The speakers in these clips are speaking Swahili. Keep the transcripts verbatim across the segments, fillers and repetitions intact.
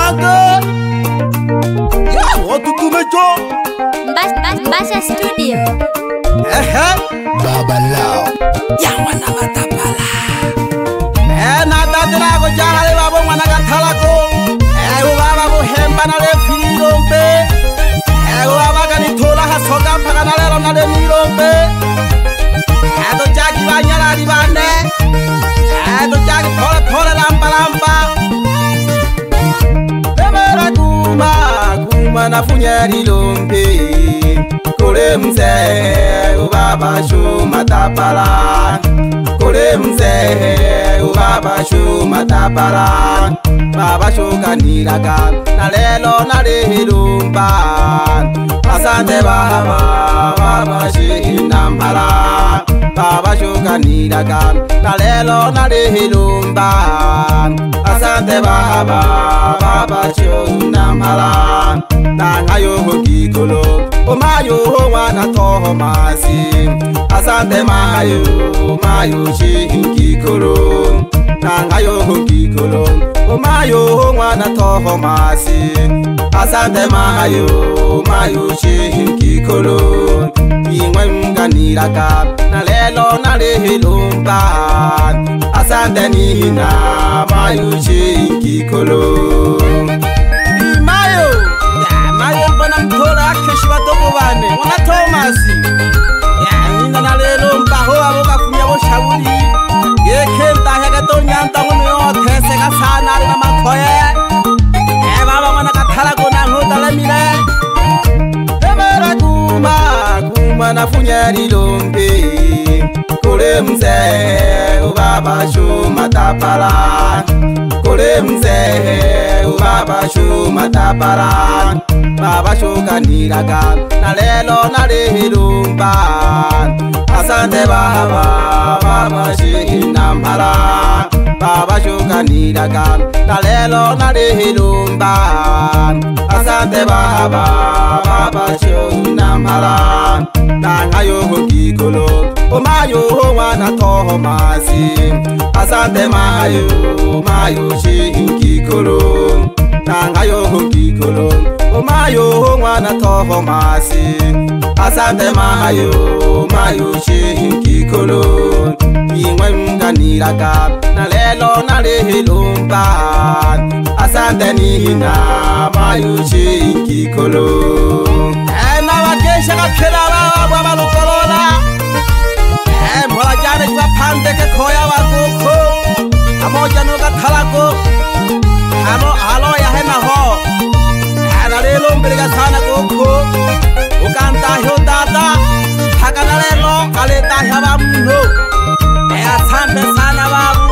Manga. Ya, waktu tu mejo. Bas Bas Basha Studio. Eh eh. Babalao. Yang mana mata pala. Eh nada tera ko jahale babo mana gathala ko. Eh baba bo hemba na le filombe. Eh baba kani thola ha sogam phagana le rona le mirombe. Eh to jagi banyala di bande. Eh to jagi thola thola lamba lamba. Emera kuma kuma na funyari lombe. Kule mzee ubaba shuma tapala. Kule mzee ubaba shuma tapala. Baba shuka niraga na lelo na lehilumba. Asante baba baba shinambala. Baba shuka niraga na lelo na lehilumba. Asante baba baba shinambala. Nangayo hokikolo Omayo wana toho masi. Asante mayo mayo shinkikolo. Nangayo hokikolo Omayo wana toho masi. Asante mayo mayo shinkikolo. Ingwe mganiraka na lelo na lehilumba. Asante nina mayo shinkikolo. Mayo Mayo mpana mtola keshi watopo wane Wana Tomasi Ya nina na lelo mbaho Aboka kumia bo shabuli Yeke mtahe kato nyanta Munu yo tese ka sana Rina makoye E baba wana kathala kona ngota le mile Emera kuma Kuma na funyari lombe Kule mze Ubaba shuma tapala Kule mze Ubaba shuma tapala Baba shuka niraga na lelo na lehilumba. Asante baba baba shinambala. Baba shuka niraga na lelo na lehilumba. Asante baba baba shinambala. Nangayo hokikolo Omayo wana toho masi. Asante mayo mayo shinkikolo. Nangayo hokikolo Omayo wana toho masi. Asante mayo mayo shinkikolo. Ingwe mganiraka na lelo na lehilumba. Asante nina mayo shinkikolo. Ena wakesha kapela baba baba lukolola. Eh mbola jane kwa pande ke koya wakoko. Amo jano kathalako. Amo alo ya hena ho. Ana lelo mbeleka sana koko. Ukanta hyo dada. Hakana lelo kaleta haba mno. Eh asante sana babu.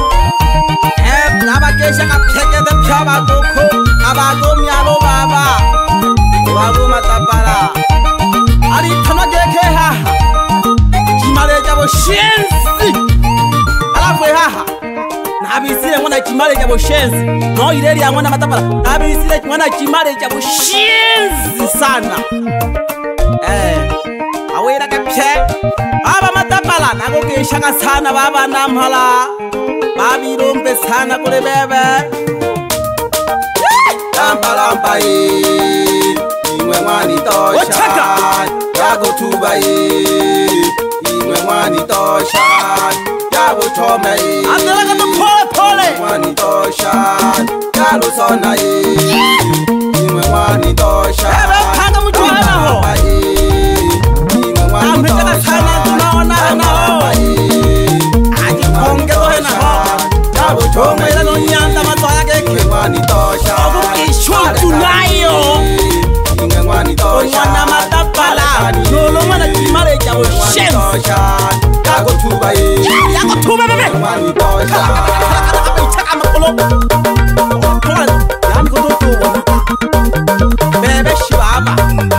Eh nabakesha kapeke de pyaba koko. Abago myalo baba. Babu matapala. Ali tamageke ha. Chimale jabo shenzi. Alafu haha. Nabisire mwana chimale jabo shenzi. No ireli ya mwana matapala. Nabisire mwana chimale jabo shenzi sana. Eh. Awera kapye. Baba matapala nago keshaka sana baba namhala. Babi rompe sana kule bebe. Lampala mpai. Ingwe mwani tosha. Yago tuba ye. Ingwe mwani tosha. Yago chome ye. Andela kato pole pole. Ingwe mwani tosha. Yago sona ye. Ingwe mwani tosha. Ebe kanga mchuana ho. Ingwe mwani tosha. Tunaona na ho. Aji konge tohe na ho. Yago chome ye. No nyanda matoya keke. Ingwe mwani tosha. Ogu kishwa tunayo. Mwana matapala Nolo mwana chimare jabo shenzi Yago tuba ye Yago tuba bebe Kala kala kala kala kala Ichaka makolo Kala Yani koto tuwa Bebe shibaba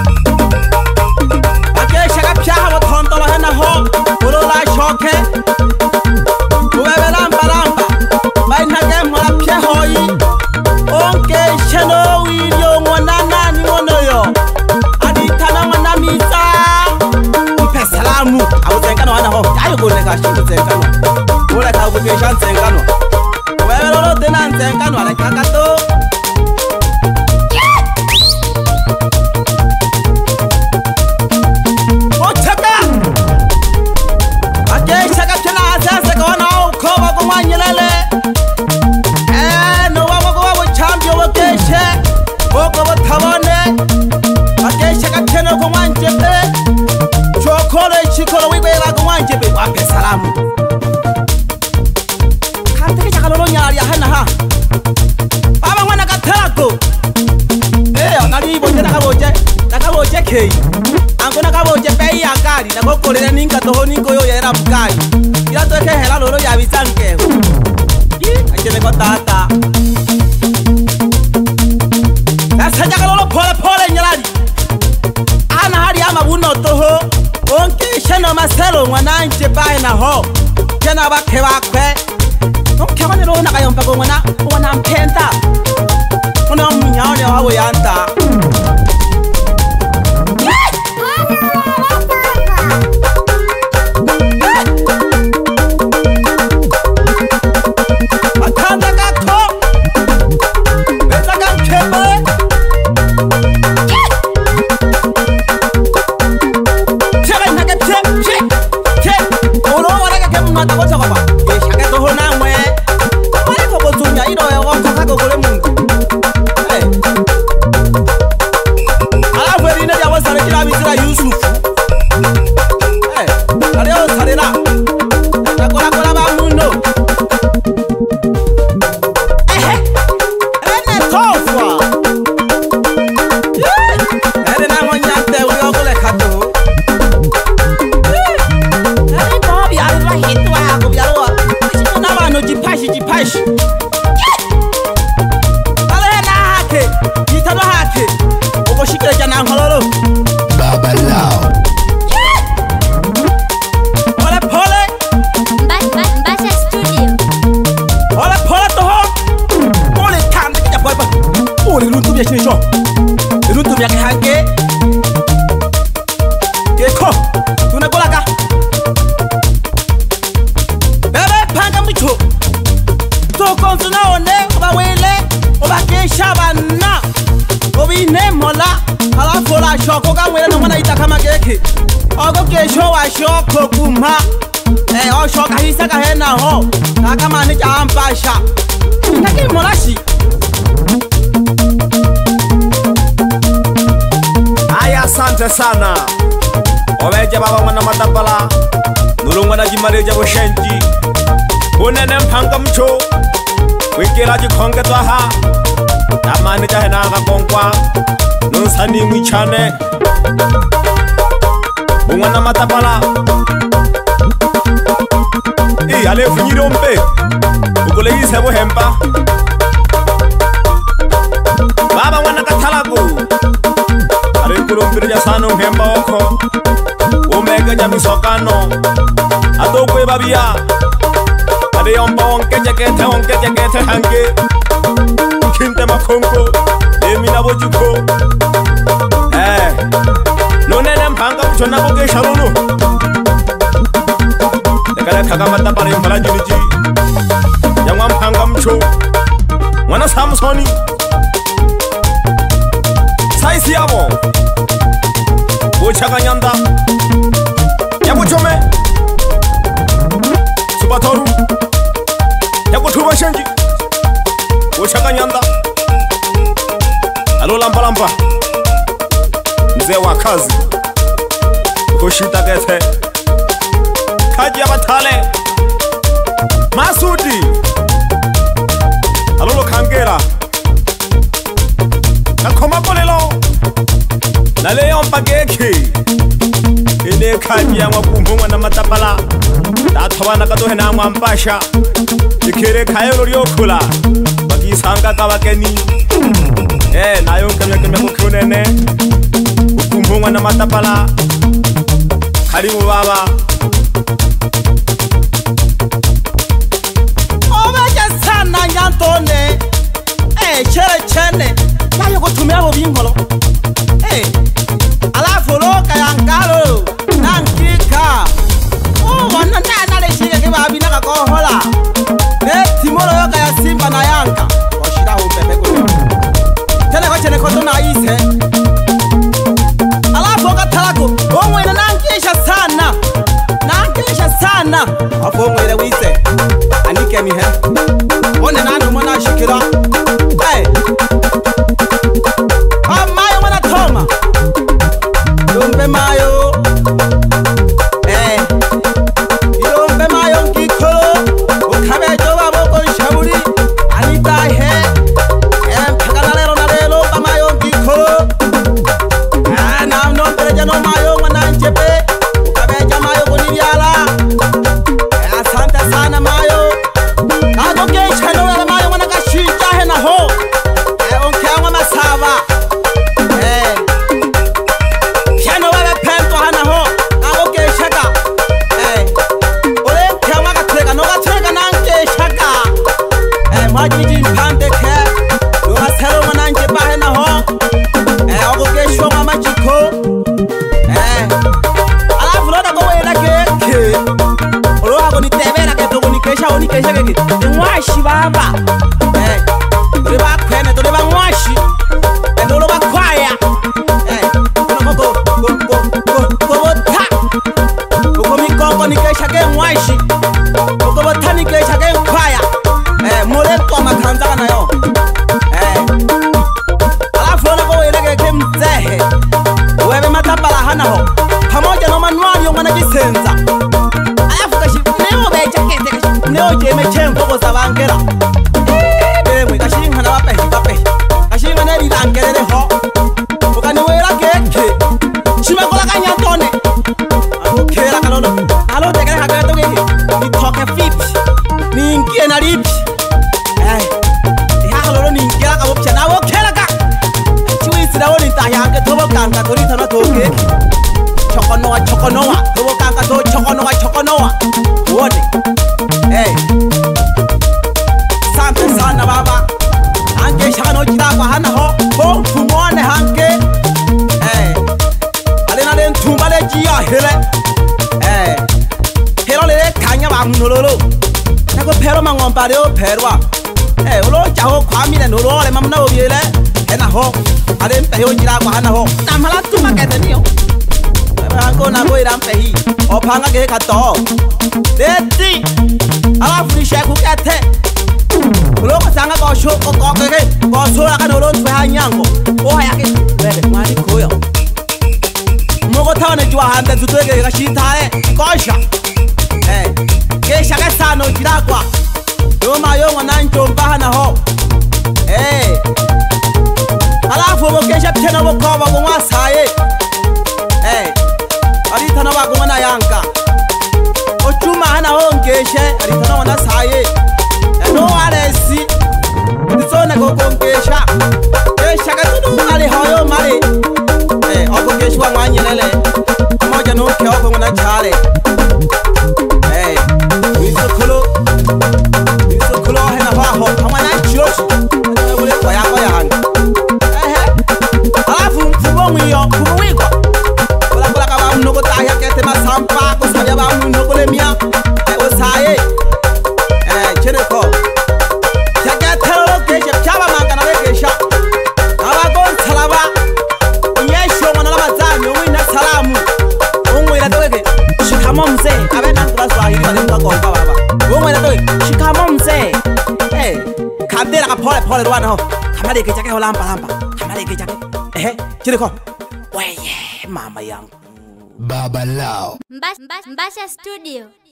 Ake shaka pyaha wa tontolo hena ho Kolo la shoke Ubebe lamba lamba Baina ke mwana pya hoi Onke sheno Wilio mwanana ni mono yo Aditana mwana misa Mpe salamu Abu zenkano wana ho Ayo kone ka shingo zenkano Kule ka ubu keshan zenkano Wewe lolo tena zenkano Nyako kolere ninka toho ninko yo yera bukai. Ira to ke hela loro ya bisanke. Ajele ko tata. Sasa jaga lolo pole pole nyalali. Ana hari ama buno toho. Onke sheno maselo mwana nje bae na ho. Kena bakhe bakwe. Onke bane lo na kayompa ko mwana mwana mpenta. Mwana mnyao ne hawo yanta. Shoko kuma eh o shoka hisa ka hena ho kaka mani ja ampasha ngaki molashi aya asante sana obeje baba mwana matapala nulungwa na jimareja boshenji unene mpanga mcho wikira jikonge twaha amani ja hena ka konkwa nunsani mwichane Mwana matapala I ale funyirombe ukole yisebo hempa Baba mwana katalago Ale kurumbiri ya sano hempa oko Omega nyamisokano Atokwe babia Ale yomba onke jekete onke jekete hange Kinte makongo Emina bojuko Eh Nonene mpanga mchona boge sharuno Nekale kaka matapala yumbala juniji Yangwa mpanga mcho Mwana Samsoni Saisi yabo Bochaka nyanda Yabu chome Subatoru Yabu tuba shenji Bochaka nyanda Alo lampa lampa Mzee wa kazi Kushita gete Kaji ya batale Masudi Alolo kangera Nakoma polelo Naleo mpageki Ine kaji ya mwakumhunga na matapala Tatowana katohe na mwampasha Ikere kayo liokula Bakisanga kawakeni Eh, nayo kame kame kukunene Ukumhunga na matapala Karimu baba Obeje sana nyantone Eh, chere chene Yayo kutumia abo bingolo Eh, alafu loka yankalo Nankika Oh, wana nana leshige kibabi naka kohola Eh, timolo yoka ya simba na yanka Oshira upepe kuyo Tene kwa chene kotona ise Alafu katalago Omwe na nankisha sana Nankisha sana Afu omwe ile wise Anike mi he One nanu mwana shikira Hey Ah mayo mwana toma Lumbe mayo Eh Lumbe mayo nkikolo Ukabe jowa moko nshaburi Anita he Eh mpagana lero na lelo Ba mayo nkikolo Ah na mnompereja no mayo mwana nchepe Ukabe kesha oni kesha keke ngwashi baba eh dole ba kwene dole ba ngwashi eh dole ba kwaya eh no go go go go go ta go mi kongo ni kesha ke ngwashi go go ta ni kesha ke kwaya eh mole to makhanza kana yo eh alafu na go ile ke mzehe wewe matapala hana ho pamoja na manuali yongana kisenza alafu kashi leo becha kete kashi leo je mechembo ko zabangera bemwe kashi ngana bape bape kashi ngana ri rangerere ho ukani wera keke shima kola kanya tone akokera kalono alo tekere hakato keke ni toke fipi ni ngie na lipi eh ya kalolo ni ngira ka bopcha na wokera ka chiwisi na woni tahyange tobo kanga torita na toke chokonoa chokonoa tobo kanga to chokonoa chokonoa wone eh sante sana baba ange shano jira kwa hana ho ho fumone hange eh ale na den tumbale jia hele eh helo le kanya ba munololo na ko pero mangomba le o perwa eh ulo jaho kwamile no lo le mamna obiele ena ho ale mpe yo jira kwa hana ho na mala tuma kete niyo Ango na go irampe hi opanga ke kato deti ala frisha ku kete lo ko sanga ko sho ko ko ke ko so la ka no lo twa hanyango o haya ke bele mari koyo mogo tane jwa hande tutwege ka shitale ko sha eh ke sha ka sano jirakwa yo ma yo ngana njomba hana ho eh ala fo bo ke sha tena bo ko ba ngwa saye eh arita na bago na yanka ochuma hana hongeshe arita na wana saye no aresi ndizona go kongesha kesha katunu ali hoyo mali eh okongeshwa mwanyelele moja no ke ogo na chale eh wisokolo wisokolo hana baho kama na chios ule kwa yako yanga eh alafu mfumo mwiyo kumwiko nuko tahya kete masampa ko sabya ba mu nuko le mia e o saye eh cheneko jaga thero ke chaba mangana le kesha aba ko salaba nyesho mwana la mazanyo wina salamu umwira toke shikamo mzee abena kwa swahili bali kwa kwa baba umwira toke shikamo mzee eh kandela ka pole pole rwana ho kamale ke jake ho lamba lamba kamale ke jake eh cheneko weye mama yangu Baba Lao Mbasha Studio.